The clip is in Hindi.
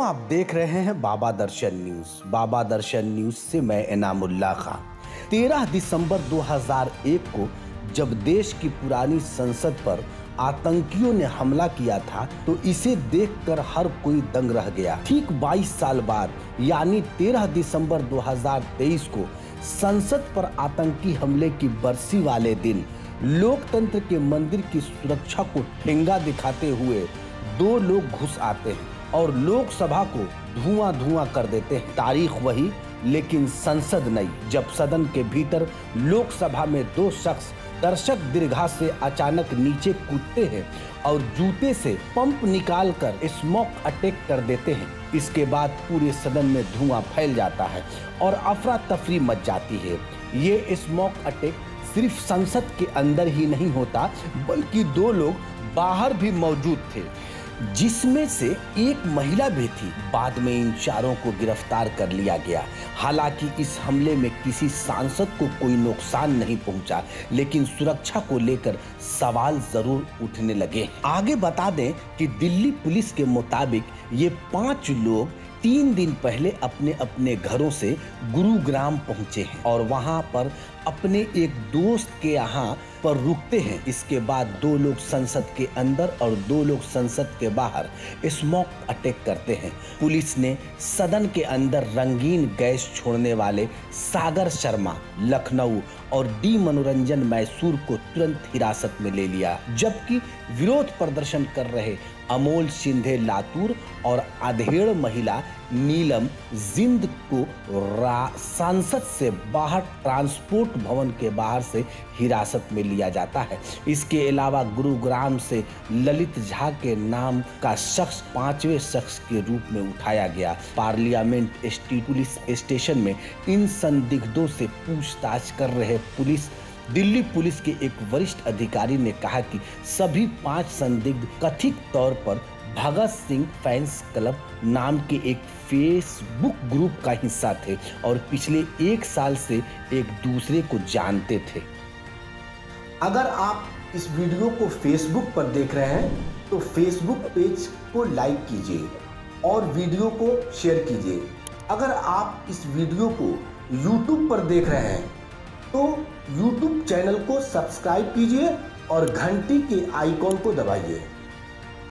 आप देख रहे हैं बाबा दर्शन न्यूज। बाबा दर्शन न्यूज से मैं इनामुल्ला खां। 13 दिसंबर 2001 को जब देश की पुरानी संसद पर आतंकियों ने हमला किया था तो इसे देखकर हर कोई दंग रह गया। ठीक 22 साल बाद यानी 13 दिसंबर 2023 को संसद पर आतंकी हमले की बरसी वाले दिन लोकतंत्र के मंदिर की सुरक्षा को ठेंगा दिखाते हुए दो लोग घुस आते हैं और लोकसभा को धुआं कर देते हैं। तारीख वही लेकिन संसद नई। जब सदन के भीतर लोकसभा में दो शख्स दर्शक दीर्घा से अचानक नीचे कूदते हैं और जूते से पंप निकालकर स्मोक अटैक कर देते हैं। इसके बाद पूरे सदन में धुआं फैल जाता है और अफरा तफरी मच जाती है। ये स्मोक अटैक सिर्फ संसद के अंदर ही नहीं होता बल्कि दो लोग बाहर भी मौजूद थे, जिसमें से एक महिला भी थी। बाद में इन चारों को गिरफ्तार कर लिया गया। हालांकि इस हमले में किसी सांसद को कोई नुकसान नहीं पहुंचा, लेकिन सुरक्षा को लेकर सवाल जरूर उठने लगे। आगे बता दें कि दिल्ली पुलिस के मुताबिक ये 5 लोग 3 दिन पहले अपने अपने घरों से गुरुग्राम पहुंचे हैं और वहां पर अपने एक दोस्त के यहाँ पर रुकते हैं। इसके बाद 2 लोग संसद के अंदर और 2 लोग संसद के बाहर स्मोक अटैक करते हैं। पुलिस ने सदन के अंदर रंगीन गैस छोड़ने वाले सागर शर्मा लखनऊ और डी मनोरंजन मैसूर को तुरंत हिरासत में ले लिया, जबकि विरोध प्रदर्शन कर रहे अमोल सिंधे लातूर और अधेड़ महिला नीलम जिंद को संसद से बाहर ट्रांसपोर्ट भवन के बाहर से हिरासत में लिया जाता है। इसके अलावा गुरुग्राम से ललित झा के नाम का शख्स 5वें शख्स के रूप में उठाया गया। पार्लियामेंट स्ट्रीट पुलिस स्टेशन में इन संदिग्धों से पूछताछ कर रहे दिल्ली पुलिस के एक वरिष्ठ अधिकारी ने कहा कि सभी 5 संदिग्ध कथित तौर पर भगत सिंह फैंस क्लब नाम के एक फेसबुक ग्रुप का हिस्सा थे और पिछले 1 साल से एक दूसरे को जानते थे। अगर आप इस वीडियो को फेसबुक पर देख रहे हैं तो फेसबुक पेज को लाइक कीजिए और वीडियो को शेयर कीजिए। अगर आप इस वीडियो को यूट्यूब पर देख रहे हैं तो यूट्यूब चैनल को सब्सक्राइब कीजिए और घंटी के आइकॉन को दबाइए।